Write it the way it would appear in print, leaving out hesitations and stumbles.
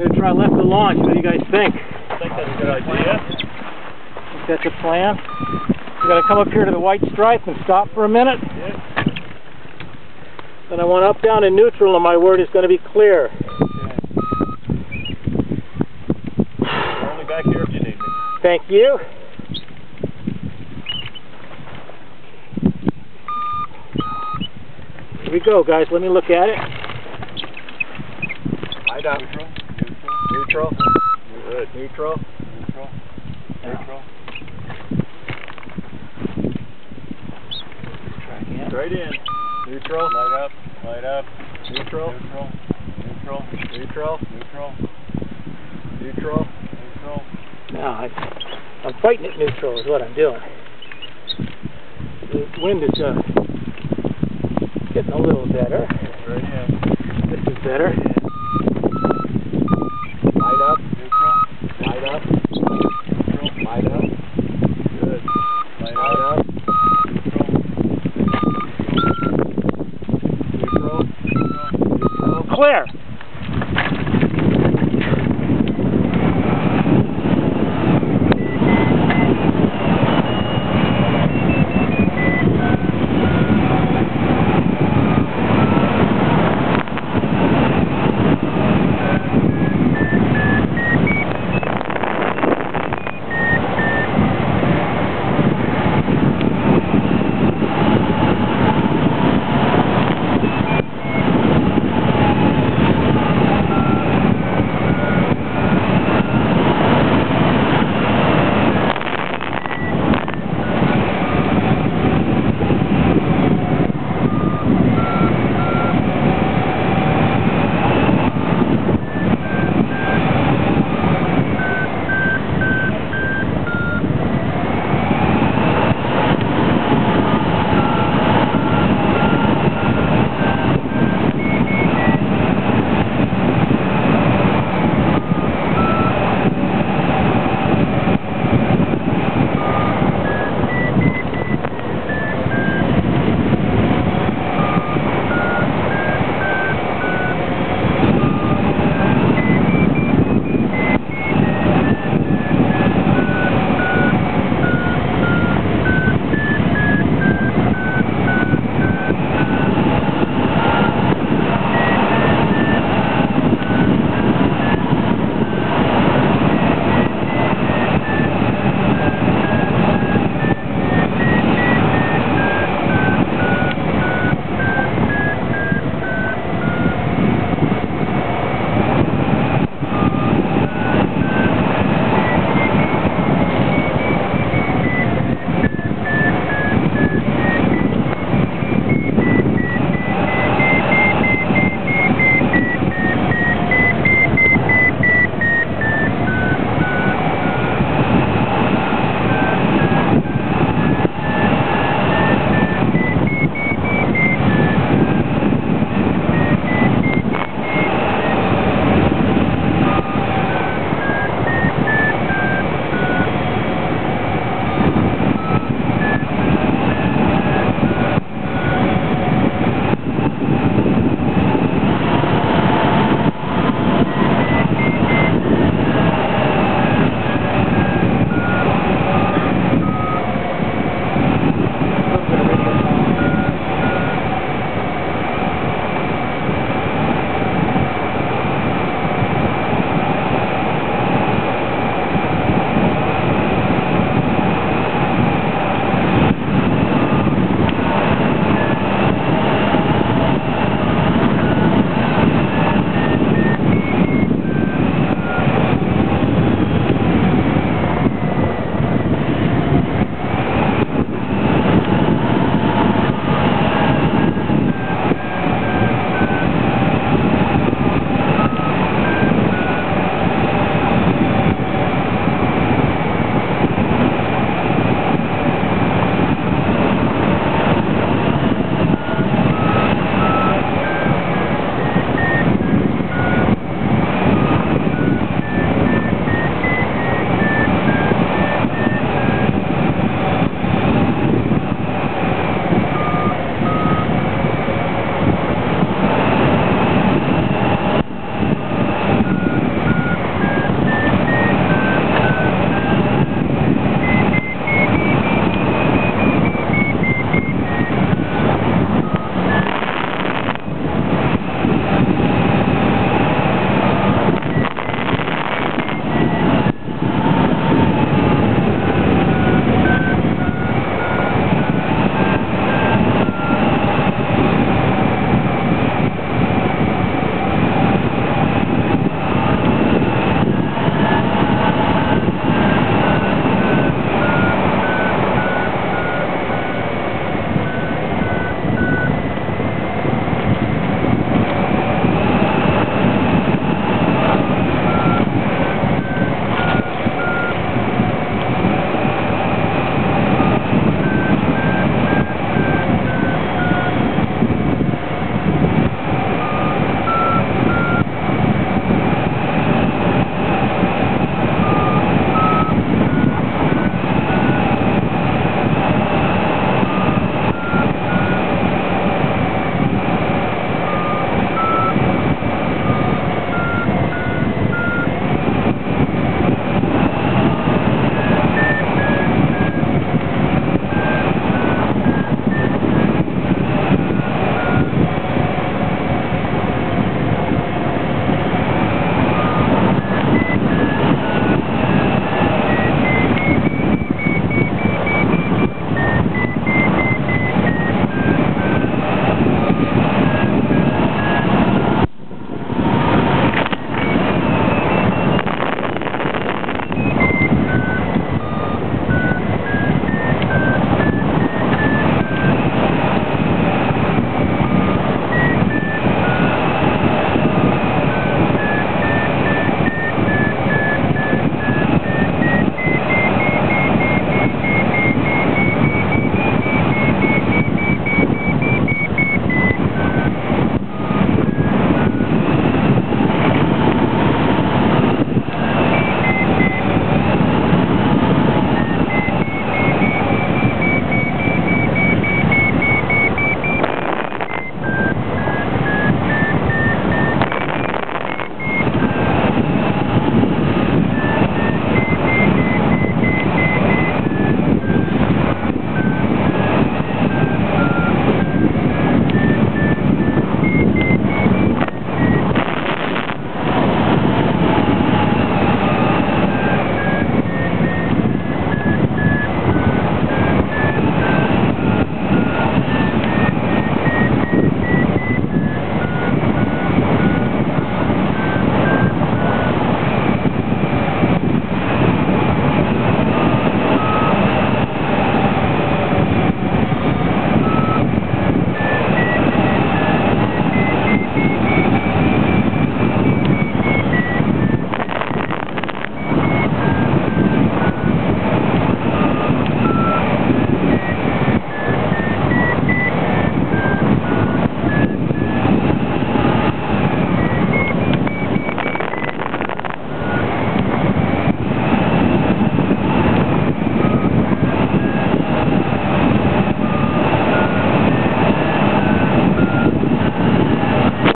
going to try left to launch. What do you guys think? I think that's a good idea. Think that's a plan? We're going to come up here to the white stripe and stop for a minute. Yeah. Then I want up, down, and neutral, and my word is going to be clear. Okay. We're only back here if you need me. Thank you. Here we go, guys. Let me look at it. Light up. Neutral. Good. Neutral. Try again. Straight in. Neutral. Light up. Neutral. Now, I'm fighting at neutral is what I'm doing. The wind is getting a little better. Straight in. This is better. Light up. Good. Light up. Clear.